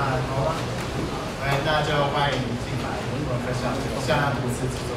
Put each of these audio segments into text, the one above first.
好了，那就欢迎进来，我们分享向量图示制作。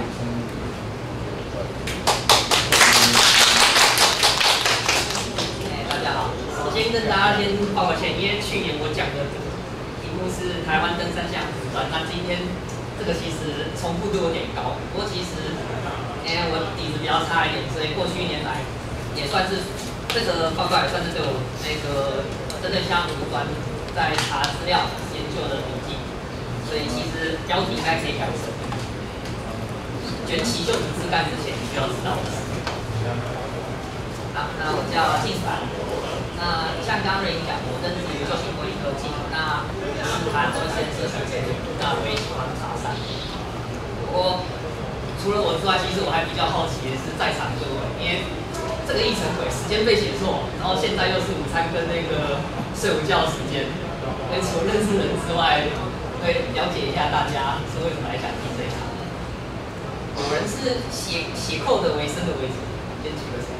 大家好，首先跟大家先抱个歉，因为去年我讲的题目是台湾登山向量图端，那今天这个其实重复度有点高，不过其实我底子比较差一点，所以过去1年来也算是这个报告也算是对我那个针对向量图端在查资料研究的笔记，所以其实标题应该可以改成卷起就职干之前你需要知道的事。好，那我叫靳凡。那像刚刚瑞英讲，我任职于旧型玻璃科技，那是台湾实验室学姐，那我也喜欢爬山。不过除了我之外，其实我还比较好奇的是在场各位，因为这个议程轨时间被写错，然后现在又是午餐跟那个睡午觉时间，所以除了认识人之外，会了解一下大家是为什么来想听这一场。有人是写扣的为生的为主，先举个手。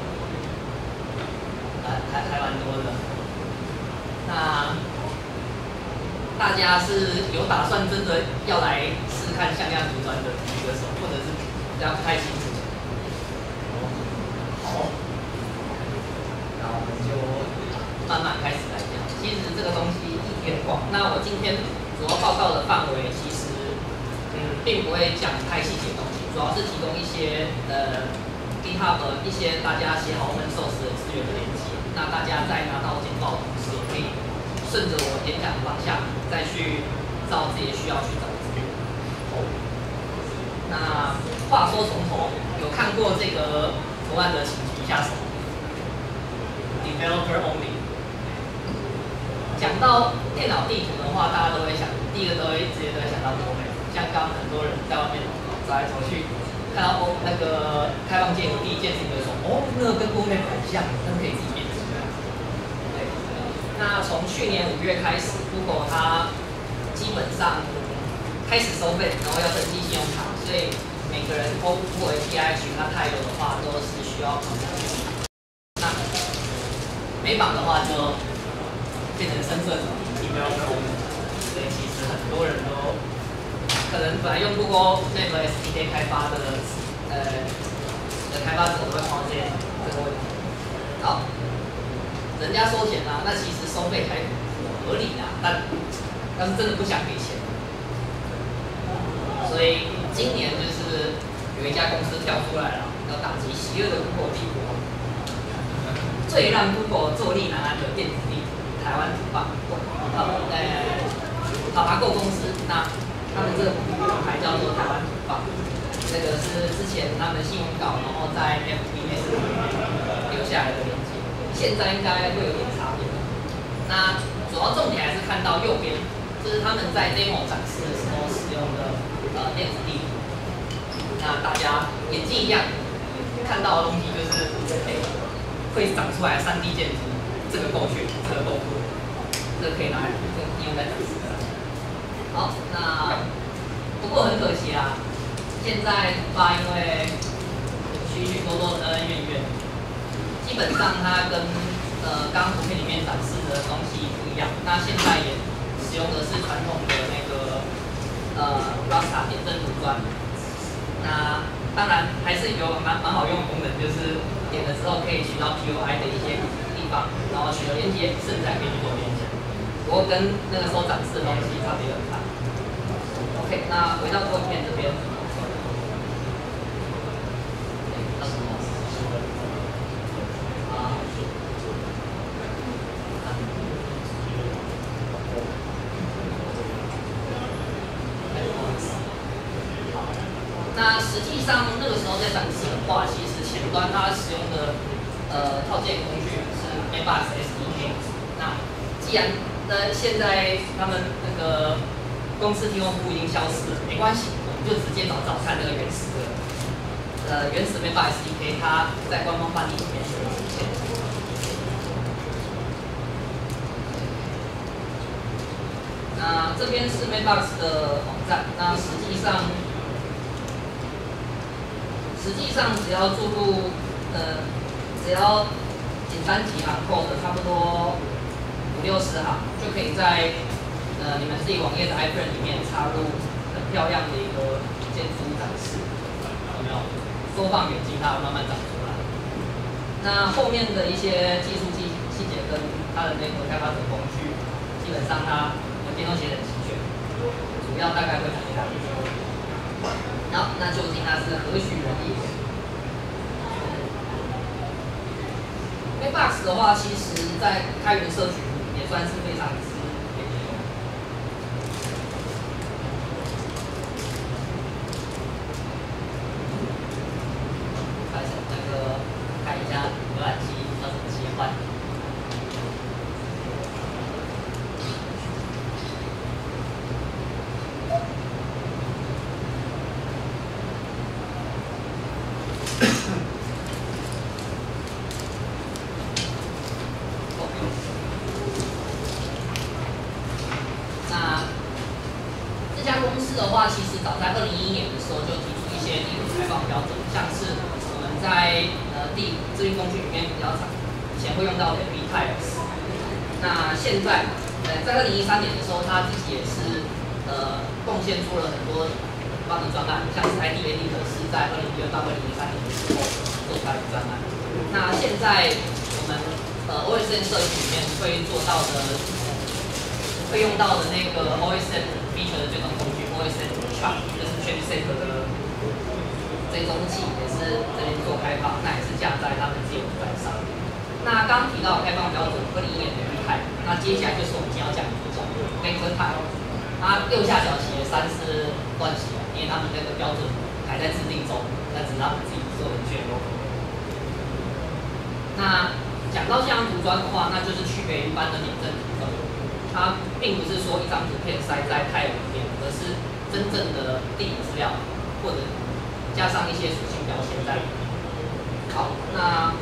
还蛮多的。那大家是有打算真的要来试看向量图端的举个手，或者是大家不太清楚？好，那我们就慢慢开始来讲。其实这个东西议题很广，那我今天主要报告的范围其实并不会讲太细节的东西，主要是提供一些GitHub 一些大家写好open source的资源的连接。那大家在拿到简报的同时，也可以顺着我演讲的方向，再去照自己的需要去找资源。那话说从头，有看过这个图案的，请举一下手。Developer only。讲到电脑地图的话，大家都会想，第一个直接都会想到Google Map。像刚刚很多人在外面走来走去，看到那个开放建筑，第一件事情就是说，那个跟Google Map很像，但是可以自己变。那从去年5月开始 ，Google 它基本上开始收费，然后要登记信用卡，所以每个人Google API 取它太有的话，都是需要绑上去。那没绑的话，就变成深色Developer only。所以其实很多人都可能本来用 Google Map SDK 开发的开发者都会碰到这个问题。好。人家收钱啊，那其实收费还合理啊，但要是真的不想给钱，所以今年就是有一家公司跳出来了，要打击邪恶的 Google 帝国，最让 Google 坐立难安的电子地图——台湾土棒，塔巴购公司，那他们这个品牌叫做台湾土棒，这个是之前他们新闻稿，然后在 FB 内里面留下来的链接。现在应该会有点差别。那主要重点还是看到右边，这是他们在 demo 展示的时候使用的电子地图。那大家眼睛一样看到的东西就是会长出来3D 建筑，这个够炫，这个够酷，这个可以拿来应用在展示上。好，那不过很可惜啊，现在图吧因为许许多多的恩恩怨怨。基本上它跟刚刚图片里面展示的东西不一样。那现在也使用的是传统的那个Rasta 点阵图端。那当然还是有蛮好用的功能，就是点了之后可以取到 POI 的一些地方，然后取得连接，甚至还可以去做联想。不过跟那个时候展示的东西差别很大。OK， 那回到图片这边。那实际上那个时候在展示的话，其实前端它使用的套件工具是 Mapbox SDK。那既然现在他们那个公司提供服务已经消失了，没关系，我们就直接找看那个原始的Mapbox SDK， 它在官方范例里面是有出现的。那这边是 Mapbox 的网站，那实际上只要注入只要简单几行code，差不多50-60行，就可以在你们自己网页的 iframe 里面插入很漂亮的一个建筑展示，有没有？缩放远近它会慢慢长出来。那后面的一些技术细节跟它的那个开发者工具，基本上它电动写得很齐全，主要大概会讲这样。好，那究竟它是何许人也？ Mailbox 的话，其实在开源社群也算是非常之便宜的。开始那个看一下浏览器要怎么切换。的话，其实早在2011年的时候就提出一些地图开放标准，像是我们在地资讯工具里面比较常以前会用到的 vTiles。那现在在2013年的时候，他自己也是贡献出了很多很棒的专案，像是 IDEdit 是在2012到2013年的时候做出来的专案。那现在我们OSN 社群里面会做到的，会用到的那个 OSN feature 的追踪工具 OSN Chart 就是 ChangeSet 的追踪器，也是这边做开发，那也是架在他们自己的网站上。那刚刚提到开放标准2011年的type，那接下来就是我们今天要讲的Vector type， 它右下角写的3是乱写，因为他们那个标准还在制定中，那只是他们自己做的卷落。那讲到像图端的话，那就是区别于一般的点阵图端，它并不是说一张图片塞在type里面，而是真正的地理资料或者加上一些属性标签在里面。好，那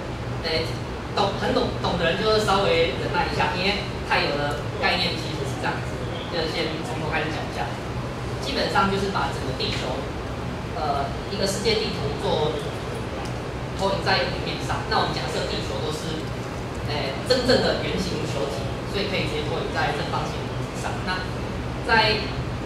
懂的人就稍微忍耐一下，因为太有的概念其实是这样子，就先从头开始讲一下。基本上就是把整个地球，一个世界地图做投影在平面上。那我们假设地球都是，真正的圆形球体，所以可以直接投影在正方形的图上。那在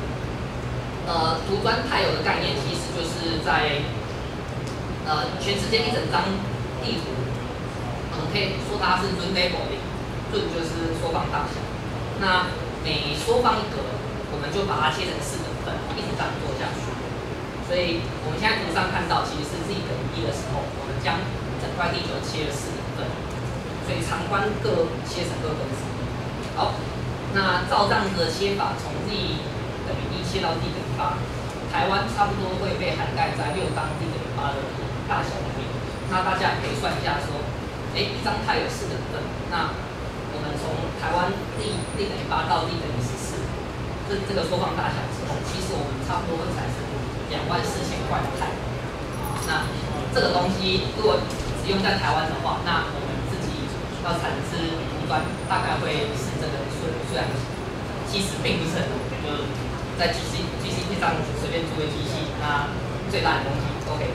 图端它有的概念，其实就是在全世界一整张地图。可以说它是Zone labeling， Zone就是缩放大小。那每缩放一格，我们就把它切成4等份，一直这样做下去。所以我们现在图上看到，其实是z等于1的时候，我们将整块地球切了4等份，所以长宽各切成2分之一。好，那照这样子的切法，从z等于1切到d等于8，台湾差不多会被涵盖在6张d等于8的大小里面。那大家也可以算一下说。一张它有4等份，那我们从台湾d等于8到d等于14，这个缩放大小之后，其实我们差不多会产生24000块的泰。那这个东西如果只用在台湾的话，那我们自己要产出图端大概会是这个虽然其实并不是很多，就是在 GCP 上随便做个机器，那最大的东西都可以。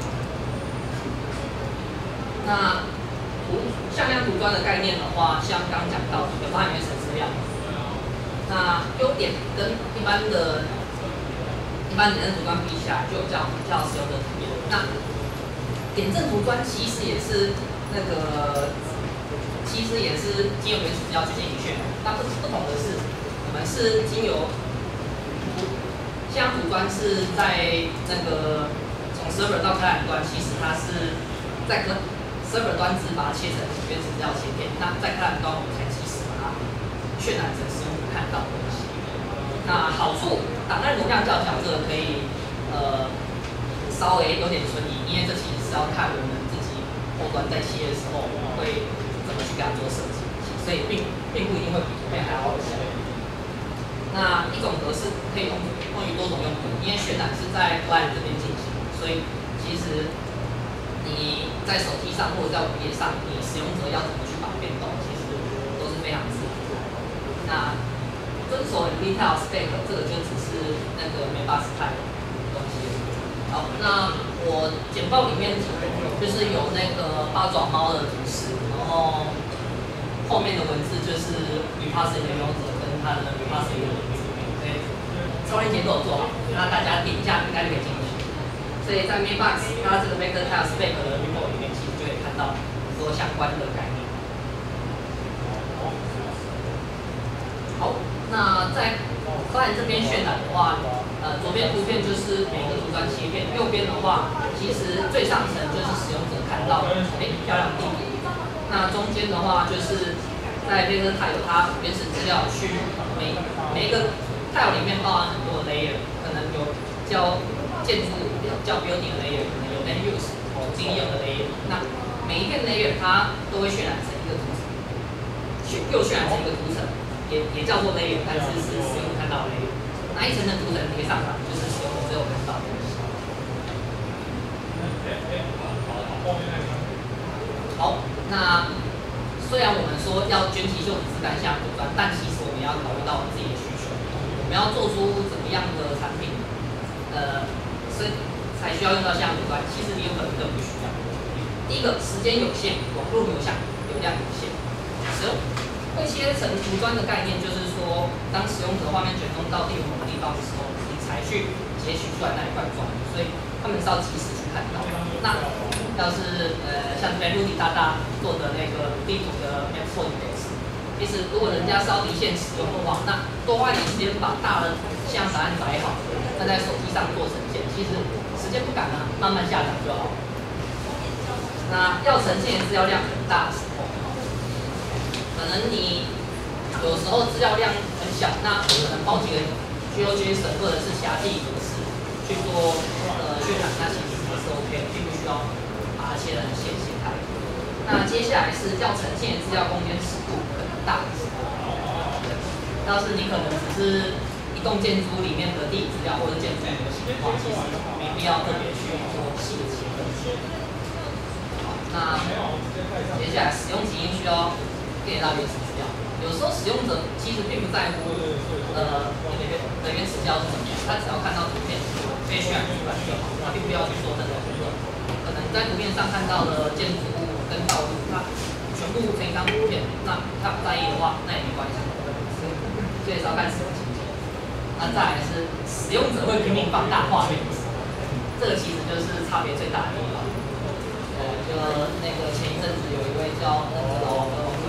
那向量图端的概念的话，像刚刚讲到有包含原始资料，那优点跟一般点阵图端比起来，就比较使用者体验。那点阵图端其实也是经由原始资料去进行渲染，那不同的是，我们是经由向量图端是在从 server 到开展端，其实它是在server 端只把它切成原始资料切片，那在开展端我们才及时把它渲染成使用者看到的东西。那好处，档案容量较小，这个可以稍微有点存疑，因为这其实是要看我们自己后端在切的时候，我们会怎么去给它做设计，所以并不一定会比图片还要好小。那一种格式可以用于多种用途，因为渲染是在 client 这边进行，所以其实你在手机上或者在网页上，你使用者要怎么去把它变动，其实都是非常自由的。那遵守 detail spec 这个就只是Mailbox type 的东西。好，那我简报里面就是有8爪猫的图示，然后后面的文字就是 reparsing 的用者跟它的 reparsing 的文字。 双链接都有做好，那大家点一下应该就可以进去。所以在 Mailbox 它这个 Vector Tile Spec 的 report 里面，其实就可以看到很多相关的概念。好，那在 client 这边渲染的话，左边图片就是每个图端切片，右边的话，其实最上层就是使用者看到漂亮的地图，那中间的话就是在 Vector Tile 有它原始资料去每一个 tile 里面包含很多的 layer， 可能有叫建筑叫 building 的 layer， 可能有 land use 经验的 layer， 那每一片 layer 它都会渲染成一个图层，又渲染成一个图层，也叫做 layer， 但是是使用者看到的 layer。那一层的图层叠上来，就是使用者只有看到的东西。好，那虽然我们说要卷起袖子自甘下图端，但其实我们要考虑到我们自己的需求，我们要做出怎么样的产品，才需要用到像图端，其实也有可能更不需要。第一个，时间有限，网络流向流量有限。会切成图端的概念就是说，当使用者画面卷动到第某个地方的时候，你才去截取出来那一块砖，所以他们是要及时去看到。那要是像这边陆地大大做的那个地图的 map photos， 其实如果人家是要离线使用的话，那多花一点时间把大的像答案载好，那在手机上做呈现，其实时间不赶啊，慢慢下载就好。那要呈现的资料量很大的时候，可能你有时候资料量很小，那可能包几个 GeoJSON 或者是其他地理格式去做渲染，那其实也是 OK， 并不需要把它切得很线性开。那接下来是要呈现资料空间尺度很大的时候，要是你可能只是一栋建筑里面的地理资料或者建筑模型的话，其实没必要特别去做细的切分。好，那接下来使用起因需要给到原始资料。有时候使用者其实并不在乎你的原始资料是怎么样，他只要看到图片被渲染出来就好，他并不要去做任何评论。可能在图片上看到的建筑物跟道路，它全部成一张图片，那他不在意的话，那也没关系。所以是要看使用情境。那再来是使用者会拼命放大画面，这个其实就是差别最大的地方。就那个前一阵子有一位叫那个老王的网友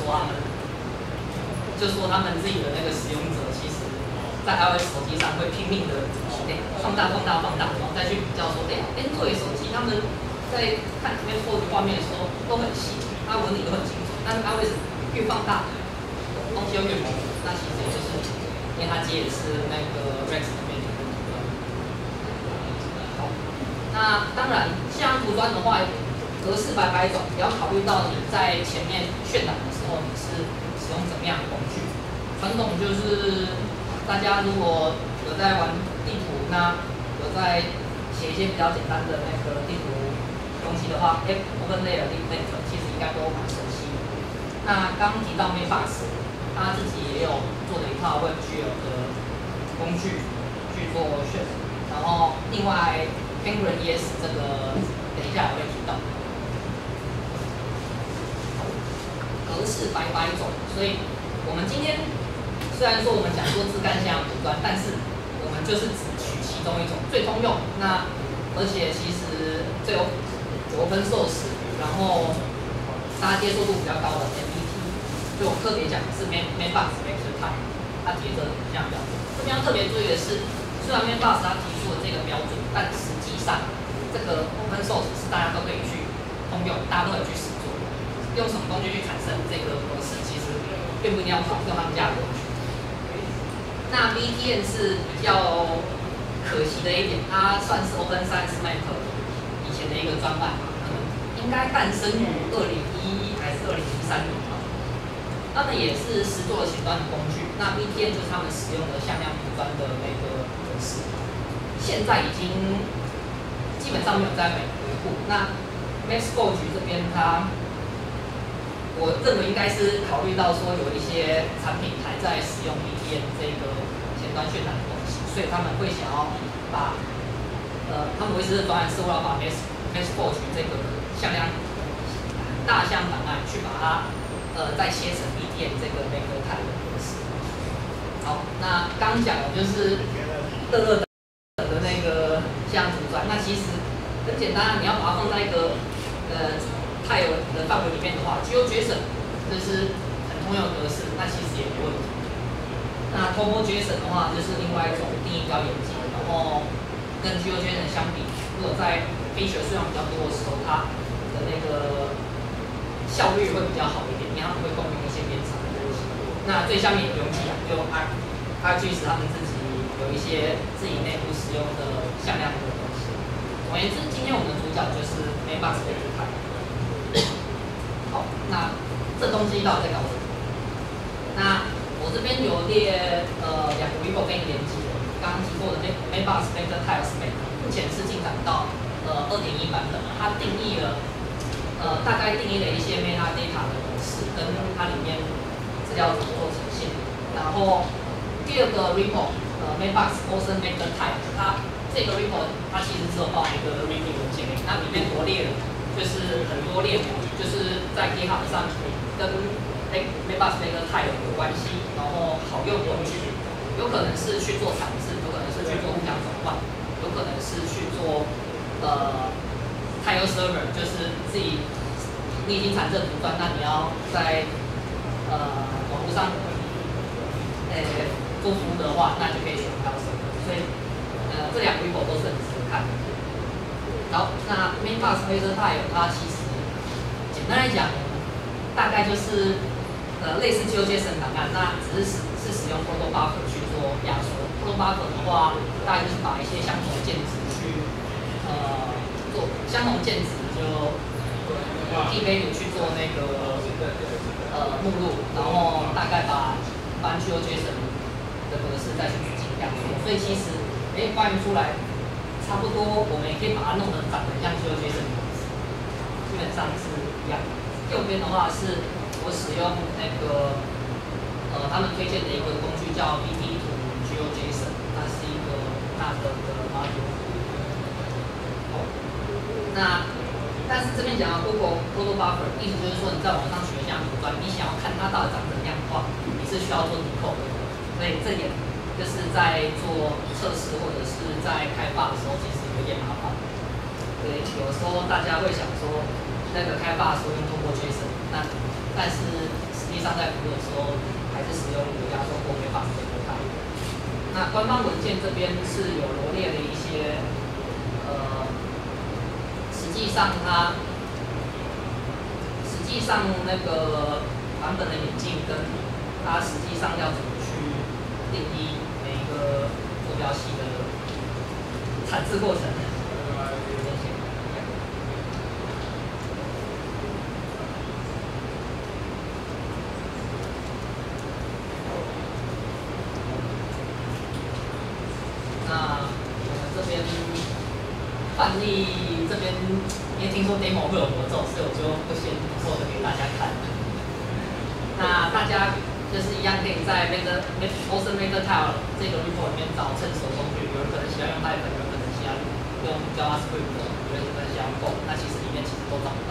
就说他们自己的那个使用者，其实在 iOS 手机上会拼命的放大，然后再去比较说，Android 手机他们在看图片或者画面的时候都很细，它纹理都很清楚，但是 iOS 越放大，东西又越模糊，那其实就是因为它接的是那个 Rex 的面积跟图端。好，那当然像图端的话，格式百种，也要考虑到你在前面渲染的时候，你是使用怎么样的工具。传统就是大家如果有在玩地图，那有在写一些比较简单的那个地图东西的话，OpenLayer、Link 其实应该都蛮熟悉的。那刚提到 Mailbox， 他自己也有做了一套 WebGL 的工具去做渲染，然后另外 Penguin ES 这个等一下也会提到。格式百种，所以我们今天虽然说我们讲说自干向图端，但是我们就是只取其中一种最通用，那而且其实最open source， 然后大家接受度比较高的 MBT， 就特别讲的是 Mailbox Vector Tile， 它提的这样标准。这边要特别注意的是，虽然 Mailbox 它提出了这个标准，但实际上这个 open source 是大家都可以去通用，大家都可以去使用。用什么工具去产生这个模式，其实并不一定要用他们家的工具。那 VTN 是比较可惜的一点，它算是 Open Science Map 以前的一个专案，应该诞生于2011还是2013年吧。他们也是实作了前端的工具。那 VTN 就是他们使用的向量图端的那个格式，现在已经基本上没有在维护。那 MaxForge 这边我认为应该是考虑到说有一些产品还在使用 VTN 这个前端渲染的东西，所以他们会想要把他们维持的专案是为了把 MaxForge 这个向量大向档案去把它再切成 VTN 这个 Vector Tile 的格式。好，那刚讲的就是热热的那个像组转，那其实很简单，你要把它放在一个太有的范围里面的话，GeoJSON 就是很通用的格式，那其实也没问题。那 TurboJSON 的话，就是另外一种定义比较严谨，然后跟 GeoJSON 相比，如果在 feature 数量比较多的时候，它的那个效率会比较好一点，因为它们会共用一些编程的东西。那最下面也不用记啊，就 ArcGIS 他们自己有一些自己内部使用的向量的东西。总而言之，今天我们的主角就是 Mailbox Vector Type。好，那这东西到底在搞什么？那我这边有列两个 repo 跟一个连接，刚刚提过的 Mailbox Vector Type Spec， 目前是进展到2.1版本，它定义了大概定义了一些 metadata 的格式，跟它里面资料怎么做呈现。然后第二个 repo Mailbox Ocean Vector Type， 它这个 repo 它其实只有包含一个 readme 文件，那里面罗列了就是很多列表，就是在 GitHub 上跟Mailbox Vector Type 有关系，然后好用工具，有可能是去做产制，有可能是去做互相转换，有可能是去做Tile Server， 就是自己你已经产制图端，那你要在网络上做服务的话，那就可以选 Tile Server。所以这两个 repo 都是很值得看的。好，那 Mailbox Vector Type 它其实简单来讲，大概就是类似 GeoJSON 档案，那只是使用 Proto Buffer 去做压缩。Proto Buffer 的话，大概就是把一些相同的键值去做相同键值就key value 去做那个目录，然后大概把GeoJSON 的格式再去进行压缩。所以其实发明出来差不多，我们也可以把它弄得长得像 GeoJSON 的格式，基本上是一样的。右边的话是我使用那个他们推荐的一个工具叫 VT to GeoJSON， 它是一个NAT的 module。那但是这边讲到 Google Proto Buffer， 意思就是说你在网上学一项图端，你想要看它到底长怎样的话，你是需要做 decode 的。所以这点就是在做测试或者是在开发的时候，其实有点麻烦。对，有时候大家会想说，那个开发的时候用通过 JSON， 但是实际上在服务的时候还是使用有压缩过Mailbox Vector Type。那官方文件这边是有罗列了一些实际上那个版本的演进跟它实际上要怎么去定义每一个坐标系的产制过程。那我们这边范例这边，因为听说 demo 会有魔咒，所以我就不先做的给大家看。那大家就是一样可以在Ocean Vector Type 这个 repo 里面找成熟工具，有人可能喜欢用 Python， 有人可能喜欢用 JavaScript， 有人可能喜欢 Go， 那其实里面其实都找不到。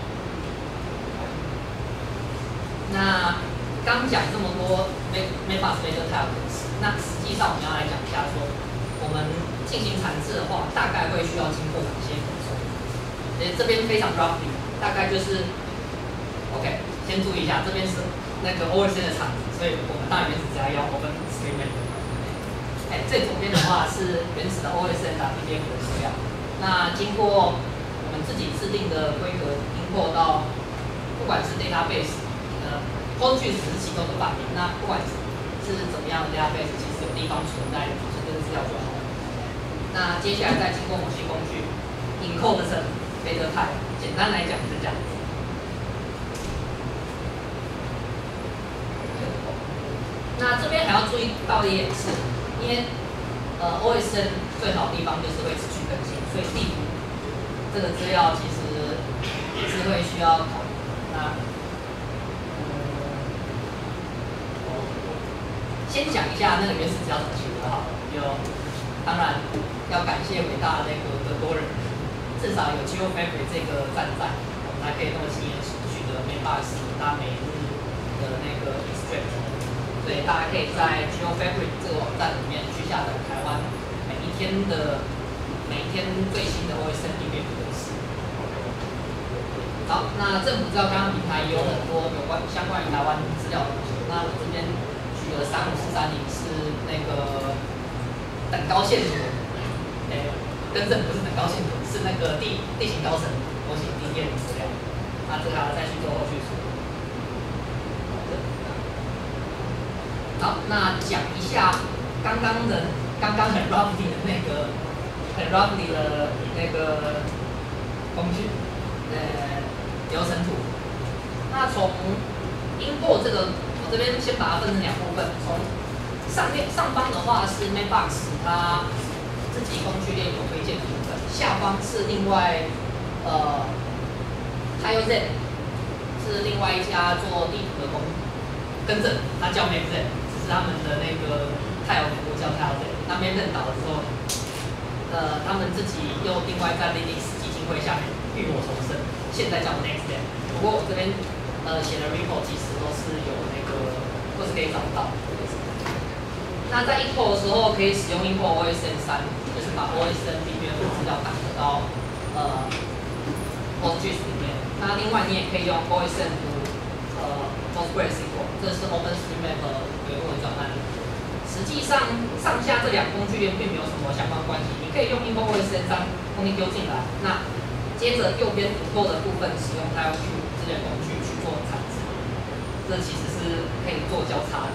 那刚讲这么多 Mailbox Vector Type 的事，那实际上我们要来讲一下说，我们进行产制的话，大概会需要经过哪些步骤？这边非常 roughly， 大概就是 OK， 先注意一下，这边是那个 OSN 的场子，所以我们当然原始只要用 OpenStreetMap。最左边的话是原始的 OSN.pdf 的资料，那经过我们自己制定的规格import到，不管是 database，工具只是其中的范例，那不管是怎么样的 database， 其实有地方存在的，就是这个资料就好了。那接下来再经过某些工具encode成 Vector Type， 简单来讲是这样子。那这边还要注意到一点是，因为OSN 最好的地方就是会持续更新，所以地图这个资料其实也是会需要考虑。那先讲一下那个原始资料怎么取得好了，当然要感谢伟大的那个德国人，至少有 GeoFabric 这个站在，我们才可以那么轻易的取得 Mailbox 它每日的那个 extract。所以大家可以在 GeoFabric 这个网站里面去下载台湾每天最新的 OSM 里面的事。好，那政府资料刚刚平台也有很多相关于台湾资料的东西。那我这边举的35430是那个等高线图，更正不是等高线图，是那个地形高层模型地面的资料。那这个还要再去做后续处理。好，那讲一下刚刚很 roughly 的那个工具，流程图。那从import这个，我这边先把它分成两部分。从上方的话是 Mapbox 它自己工具链有推荐的部分，下方是另外TileZ 是另外一家做地图的更正，它叫 MapZ， 只是他们的那个 Tile 服务叫 TileZ。那 MapZ 倒了之后，他们自己又另外在 Linux 基金会下面浴火重生，现在叫 NextStep。不过我这边写的 report 其实都是有那个，都是可以找到。那在 import 的时候，可以使用 import OSM 3，就是把 OSM 里面的资料打得到PostGIS 里面。那另外你也可以用 OSM PostgreSQL， 这是 OpenStreetMap 维护的专案。实际上上下这两工具链并没有什么相关关系，你可以用 import OSM 3东西丢进来，那接着右边 import 的部分使用 TileQ 这些工具去做产值，这其实是可以做交叉的。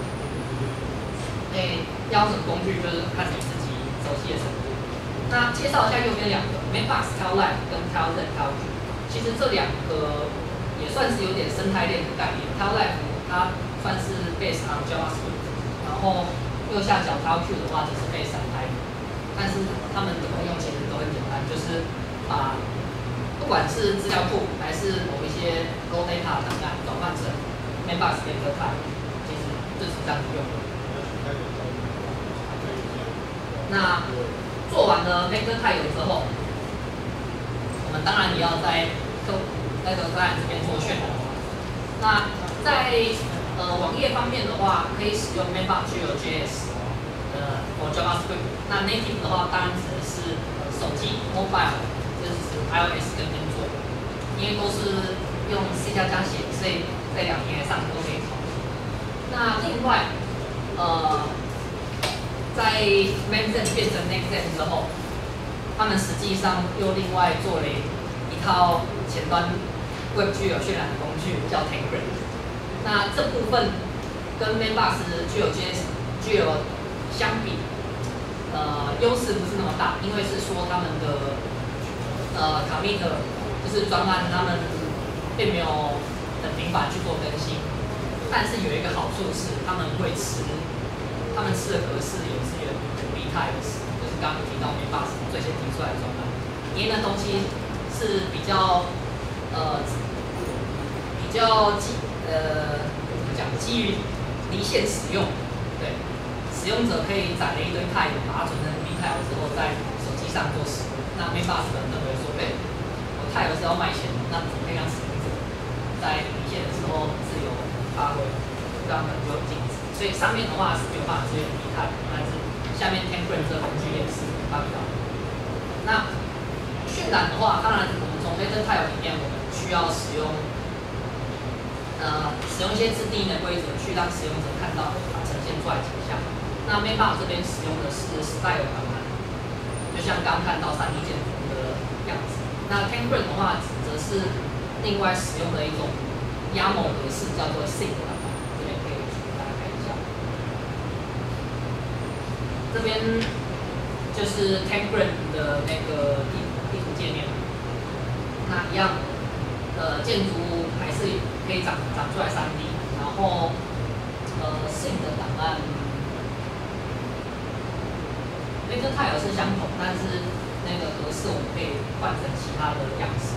要什么工具就是看你自己熟悉的程度。那介绍一下右边两个 Mapbox TileLive 跟 TileZ TileQ， 其实这两个也算是有点生态链的概念。TileLive 它算是 based on JavaScript， 然后右下角 TileQ 的话就是 based on Python， 但是它们的功用其实都很简单，就是把不管是资料库还是某一些 raw data 档案转换成 Mapbox Vector Type， 其实就是这样子用的。那做完了 Vector Type 之后，我们当然也要在那个专案这边做渲染。那在网页方面的话，可以使用 Mapbox.js for JavaScript。那 native 的话，当然指的是手机 mobile， 就是指 iOS 跟 Android， 因为都是用 C++ 写，所以在两平台上都可以跑。那另外，在 MapZ 变成 NextZ 之后，他们实际上又另外做了一套前端 Web 具有渲染的工具，叫 TankGrid。那这部分跟 Mapbox 具有相比，优势不是那么大，因为是说他们的commit 就是专案，他们并没有很频繁去做更新。但是有一个好处是，他们吃的格式也是有BTypes， 就是刚刚提到 Mapbox 最先提出来的专案，因为那东西是比较基于离线使用，对，使用者可以载了一堆 type， 把它存成 BType 之后，在手机上做使用。那 Mapbox 可能认为说，我 type 是要卖钱的，那怎么可以让使用者在离线的时候自由发挥？这样可能就会禁止。所以上面的话是没有办法支援 BType， 但是下面 TankGrid 这个工具也是办法。那渲染的话，当然我们从 Vector Type 里面，我们需要使用一些自定义的规则，去让使用者看到它呈现出来的景象。那 Mapbox 这边使用的是 Style 档案，就像刚看到3D 建筑的样子。那 TankGrid 的话，则是另外使用的一种YAML格式，叫做 Sync 档案。这边可以给大家看一下。这边就是 TankGrid 的那个地图界面。那一样，建筑物还是可以长出来3D， 然后Sync 的档案，Vector Type 是相同，但是那个格式我们可以换成其他的样式。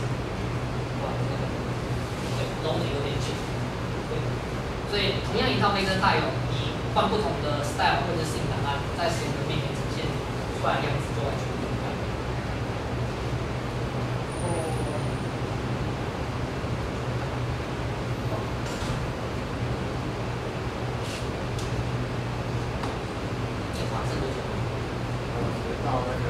对，弄得有点久。对，所以同样一套 Vector Type， 你换不同的 Style 或者 Sync 档案，在使用者面前呈现出来的样子就完全不一样。 到那个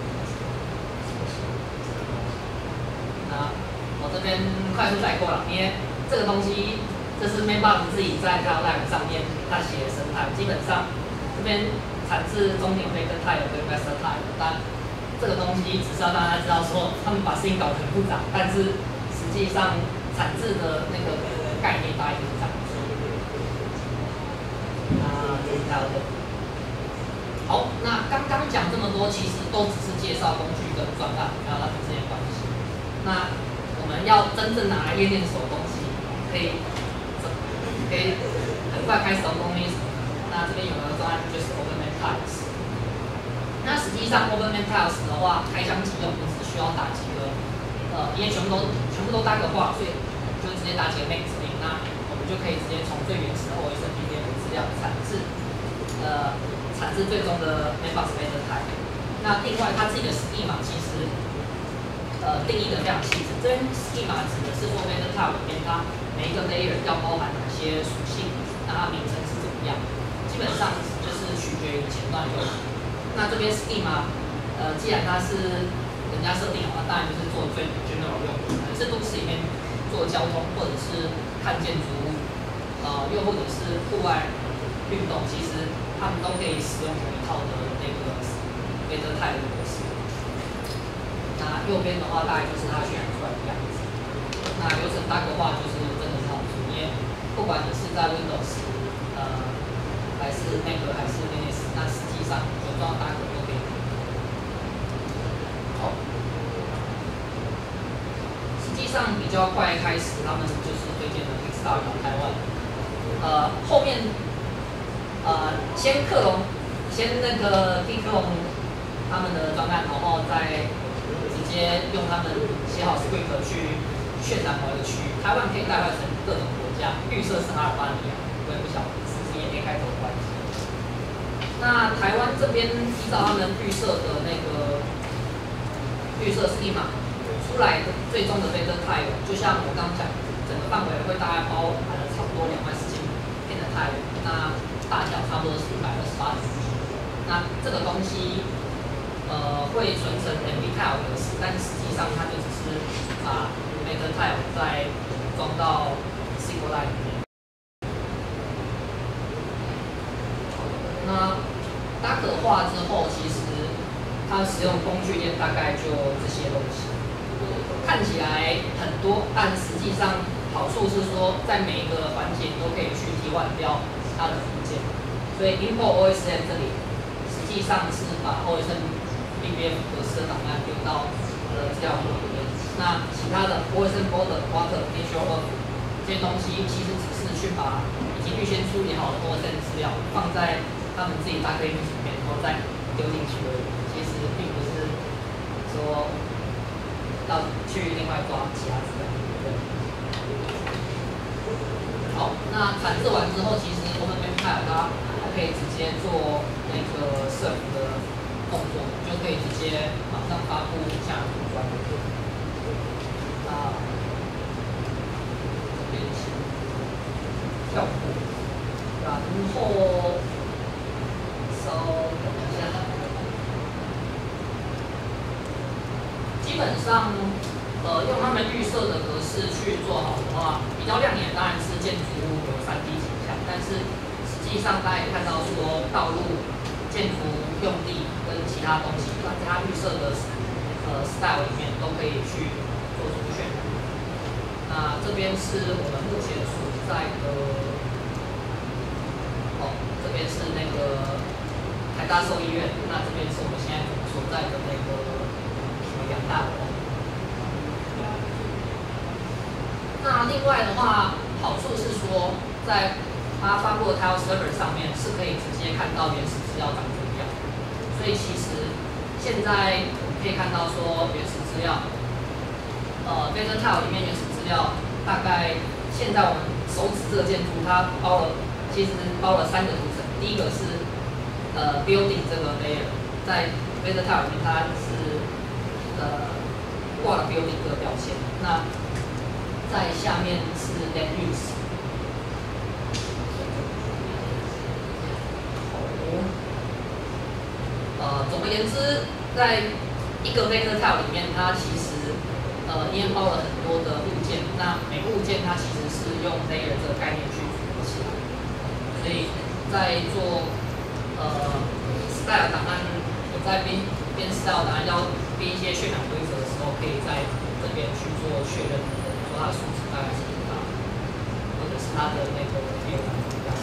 那我这边快速带过了，因为这个东西这是 Mainbox 自己在 Cloud 上面它写的生态，基本上这边产自中顶杯跟 Tile 跟 Master Tile， 但这个东西只是要让大家知道说他们把事情搞得很复杂，但是实际上产自的那个概念大概就是这样子。这是 Tile 的。好，那刚刚讲这么多，其实都只是介绍工具跟专案，还有它们之间的关系。那我们要真正拿来练手的东西，可以很快开始的东西是什么？那这边有个专案就是 Overman Tiles。那实际上 Overman Tiles 的话，开箱即用，你只需要打几个因为全部都单个化，所以就直接打几个 main 指令，那我们就可以直接从最原始的 OSM PDF 资料产自最终的 Mainbox Master Tile。那另外它自己的 schema 其实定义的非常细致。这边 schema 指的是说 Master Tile 里面它每一个 layer 要包含哪些属性，那它名称是怎么样，基本上就是取决于前端用。那这边 schema 既然它是人家设定好，那当然就是做最 general 用，可能是都市里面做交通，或者是看建筑物，又或者是户外运动，其实他们都可以使用同一套的那个 Master Tile 的模式。那右边的话，大概就是它渲染出来的样子。那流程单个化就是真的是好处，因为不管你是在 Windows 还是 Mac 还是 Linux， 那实际上有装单个都可以。好，实际上比较快开始，他们就是推荐的 Kickstarter 台湾。后面先那个地克隆他们的专案，然后再直接用他们写好 script 去渲染某一个区域。台湾可以代换成各种国家，绿色是阿尔巴尼亚，我也不晓得是不是也 A 开头的关系。那台湾这边依照他们绿色的那个绿色 schema 出来的最终的 Master Tile， 就像我刚刚讲，整个范围会大概包含了差不多24000片的 Tile， 那大小差不多是128G。那这个东西会存成 MB Tile 格式，但实际上它就只是把 Master Tile 再装到 SQLite 里面。那搭可化之后，其实它使用工具链大概就这些东西，看起来很多，但实际上好处是说，在每一个环节你都可以去替换掉它的附件。所以 import OSM 这里实际上是把 OSM BBF 格式的档案丢到资料库里面。那其他的 OSM Border、Water、Visual 这些东西，其实只是去把已经预先处理好的 OSM 资料放在他们自己大 image 里面，然后再丢进去而已。其实并不是说要去另外抓其他资料。好，那产制完之后，其实我们 Mainbox 它可以直接做那个 serve 的动作，就可以直接马上发布下图端。那这边先跳过，然后稍等一下。基本上，用他们预设的格式去做好的话，比较亮眼当然是建筑物有3D 倾向，但是实际上大家也看到说道路、建筑用地跟其他东西，在它预设的style 里面都可以去做出渲染。那这边是我们目前所在的，这边是那个台大兽医院，那这边是我们现在所在的那个杨大楼。那另外的话，好处是说，在它发布的 Tile Server 上面是可以直接看到原始资料长怎么样。所以其实现在我们可以看到说原始资料，Master Tile 里面原始资料大概现在我们手指这个建筑它其实包了3个图层，第一个是building 这个 layer， 在 Master Tile 里面它是挂了 building 这个标签，那在下面是 land use。 总而言之，在一个 vector tile 里面，它其实里面包了很多的物件，那每个物件它其实是用 layer 这个概念去组合起来，所以在做style 档案，有在编 style 档案要编一些渲染规则的时候，可以在这边去做确认，说它的数值大概是多大，或者是它的那个内容怎么样。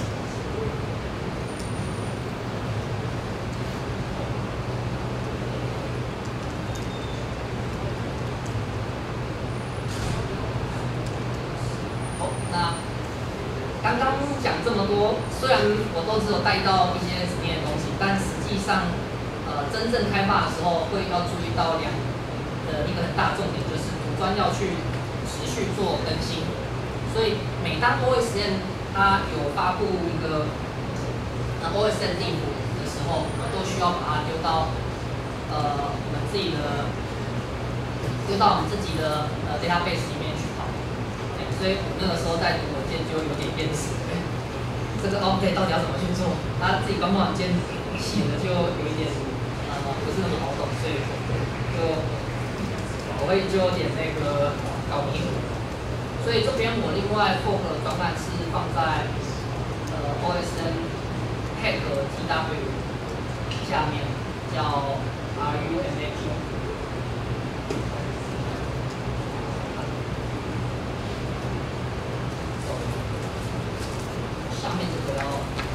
那刚刚讲这么多，虽然我都只有带到一些纸面的东西，但实际上，真正开发的时候会要注意到一个很大重点，就是组专要去持续做更新。所以每当 OSM 它有发布一个OSM 地图的时候，我们都需要把它丢到我们自己的database 里面去跑。所以我那个时候在读文件就有点厌世，这个 update 到底要怎么去做？他自己官方文件写的就有一点不是那么好懂，所以我会就有点那个搞迷糊。所以这边我另外 fork 的专案是放在OSM hack TW 下面，叫 RUMAP。上面这个要，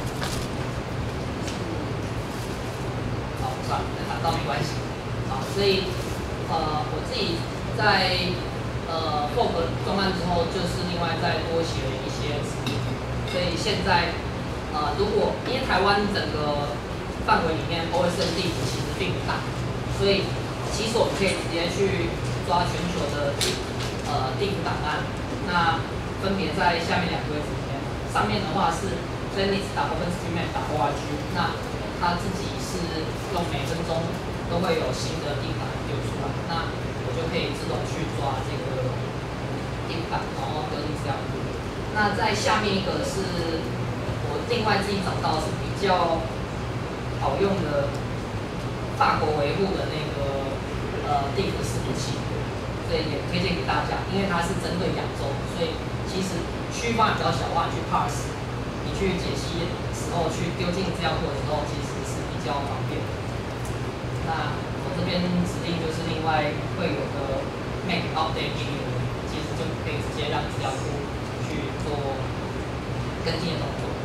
好，算了，打到没关系。好，所以我自己在fork 专案之后，就是另外再多写了一些词。所以现在如果因为台湾整个范围里面 OSM 地图其实并不大，所以其实我们可以直接去抓全球的地图档案，那分别在下面两个位置里面。上面的话是 playlist.openstreetmap.org， 那它自己是用每分钟都会有新的地图档案丢出来，那我就可以自动去抓这个地图档，然后丢进资料库。那在下面一个是我另外自己找到是比较好用的法国维护的那个地图识别器，所以也推荐给大家，因为它是针对亚洲，所以其实区域范围比较小的话，你去 parse， 你去解析的时候去丢进资料库的时候，其实是比较方便的。那我这边指定就是另外会有个 make update 命令，其实就可以直接让资料库去做更新的动作。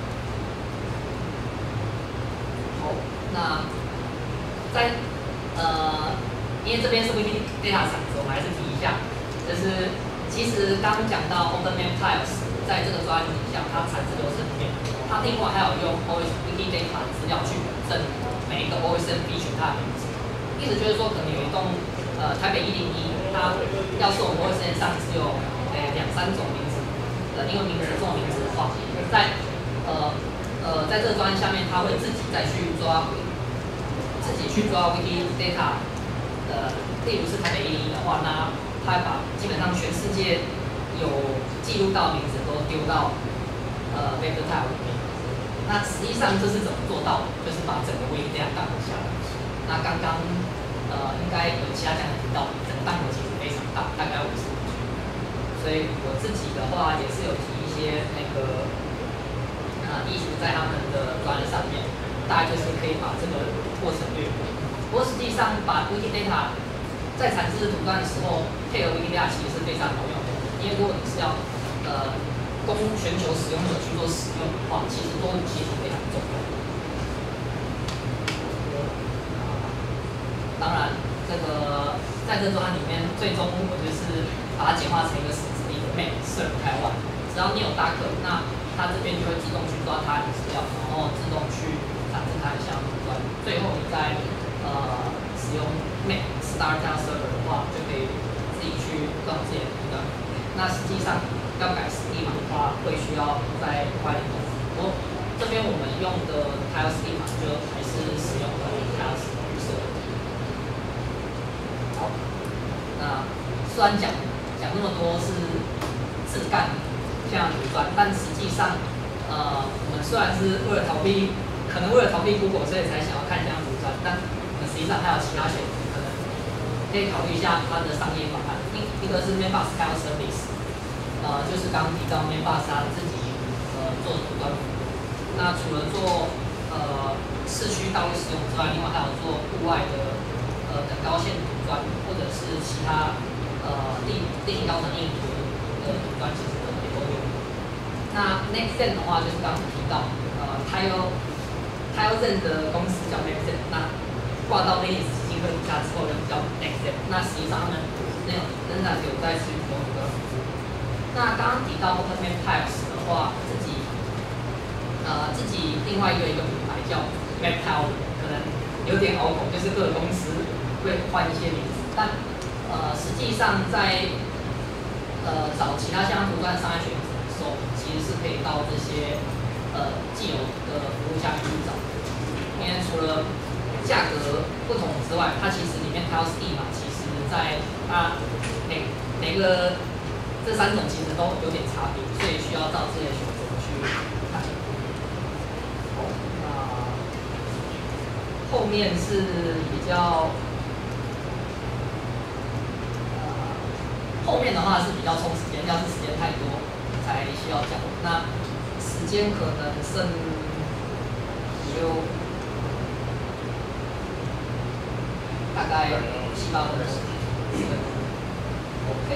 好，那在因为这边是 Wikidata 产值，我们还是提一下，就是其实刚刚讲到 OpenMap Tiles 在这个专案底下，它产值流程里面，它另外还有用 Wikidata 资料去证每一个 OSM feature 它的名字。意思就是说，可能有一栋台北101，它要是我们 OSM 上只有2-3种名字的英文名字、中文名字的话，在这个专案下面，它会自己再去抓 Wikidata 例如是台北101的话，那它会把基本上全世界有记录到的名字都丢到vector tile 里面。那实际上这是怎么做到的？就是把整个 Wikidata 档下来。那刚刚应该有其他讲提到，整个档口其实非常大，大概50G。所以我自己的话也是有提一些那个艺术在他们的专案上面，大概就是可以把这个过程略过。不过实际上把 Wikidata 在产制图端的时候，配合 Wikidata 其实是非常好用的。因为如果你是要供全球使用者去做使用的话，其实多语系是非常重要的。当然，这个在这专案里面，最终我就是把它简化成一个实质的一个 map serve Taiwan。只要你有 Docker， 那它这边就会自动去抓它的资料，然后自动去产生它的相关图端。最后你再使用 Map Star Tile Server 的话，就可以自己去装自己的图端。那实际上要改实地码的话，会需要再花一点功夫。不过这边我们用的 Tile 实地码就还是使用的 Tile 预设。好，那虽然讲那么多是自干像图端，但实际上我们虽然是为了逃避，可能为了逃避 Google， 所以才想要看这样图端， 但实际上还有其他选择，可能可以考虑一下它的商业方案。一个是 Mainbus Cloud Service， 就是刚刚提到 Mainbus 它自己做的端服务。那除了做市区道路使用之外，另外还有做户外的等高线堵端，或者是其他地形高层硬图的堵端，其实也都有。那 NextGen 的话，就是刚刚提到Tilezen 的公司叫 NextGen， 那挂到 Linux 基金会底下之后就叫 NextGen。那实际上他们仍然有在持续提供这个服务。那刚刚提到 OpenMap Tiles 的话，自己另外有一个品牌叫 MapTile， 可能有点拗口，就是各个公司会换一些名字，但实际上在找其他相关图案商业选择的时候，其实是可以到这些既有的服务下面去找，因为除了价格不同之外，它其实里面Tiles地码，其实在它每个这3种其实都有点差别，所以需要照这些选择去看。后面是比较，后面的话是比较充时间，要是时间太多才需要讲。那时间可能剩大概7、8分钟。OK，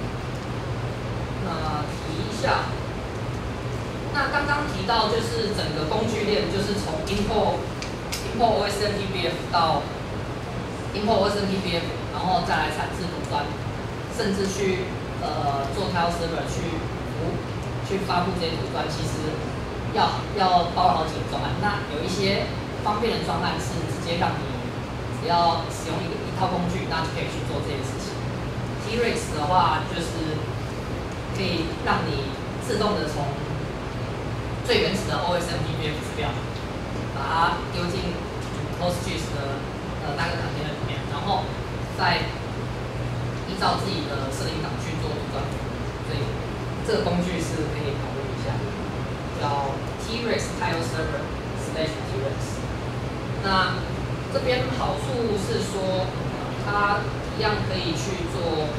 那提一下，那刚刚提到就是整个工具链，就是从 import OSNTBF 到 import OSNTBF， 然后再来产制图端，甚至去做 Tile Server 去发布这些图端，其实要包了好几个专案。那有一些方便的专案是直接让你只要使用一套工具，那就可以去做这件事情。T-Rex 的话，就是可以让你自动的从最原始的 OSNTBF 资料，把它丢进 PostGIS 的那个 container 里面，然后再依照自己的设定档去做图端。所以这个工具是可以考虑一下，叫 T-Rex Tile Server /T-Rex。那这边好处是说，它一样可以去做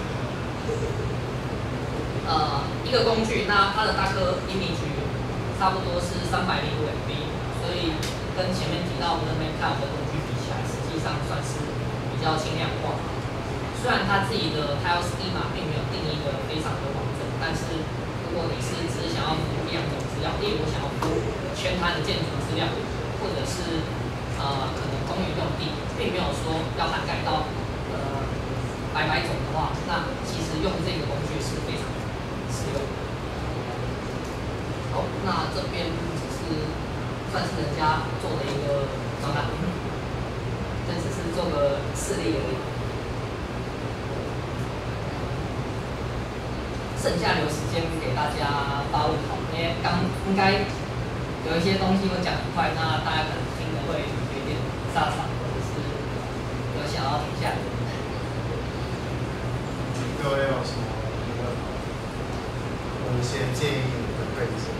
一个工具，那它的大颗 image 差不多是305 MB， 所以跟前面提到我们的 MapTile 的工具比起来，实际上算是比较轻量化。虽然它自己的 Tile schema 并没有定义的非常的完整，但是如果你是只是想要服务2种资料，例如我想要服务全台的建筑资料，或者是可能公寓用地，并没有说要涵盖到100种的话，那其实用这个工具是非常实用的。好，那这边只是算是人家做的一个专案，这只是做个示例而已。剩下留时间给大家发问好，因为应该有一些东西我讲很快，那大家可能听得会有点沙场，或者是有想要停下来的。 各位有什么疑问吗？我们先建议你们对一下。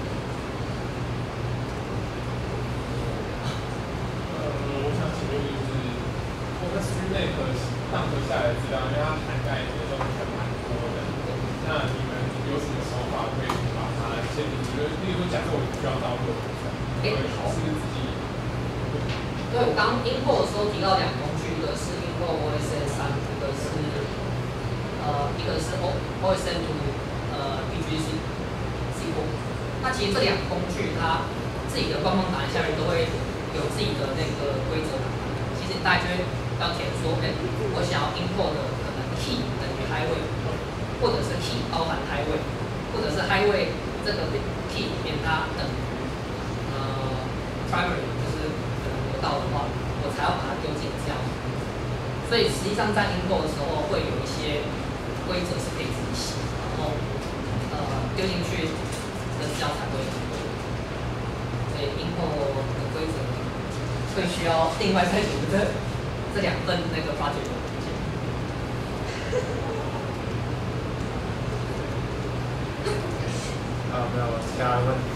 我想请问就是，我们 StreamMap 上合下来的资料，因为它涵盖的东西还蛮多的。那你们有什么手法可以把它建立？例如说，假设我需要导入，好，是自己。 对，我刚 import 的时候提到2个工具，一个是 import OSN 3，一个是 OSN to PGC SQL。那其实这2个工具，它自己的官方档案下面都会有自己的那个规则档案。其实大家就会要填说，我想要 import 的可能 key 等于 highway， 或者是 key 包含 highway， 或者是 highway 这个 key 里面它等于primary， 就是可能国道的话，我才要把它丢进这样。所以实际上在 import 的时候会有一些规则是可以自己写，然后丢进去的资料才会很多。所以 import 的规则会需要另外再读这2份那个 project 的文件。 没有其他的问题。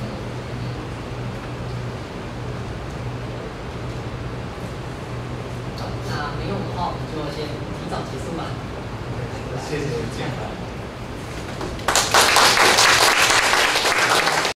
话，我们就先提早结束了。 谢谢建凡。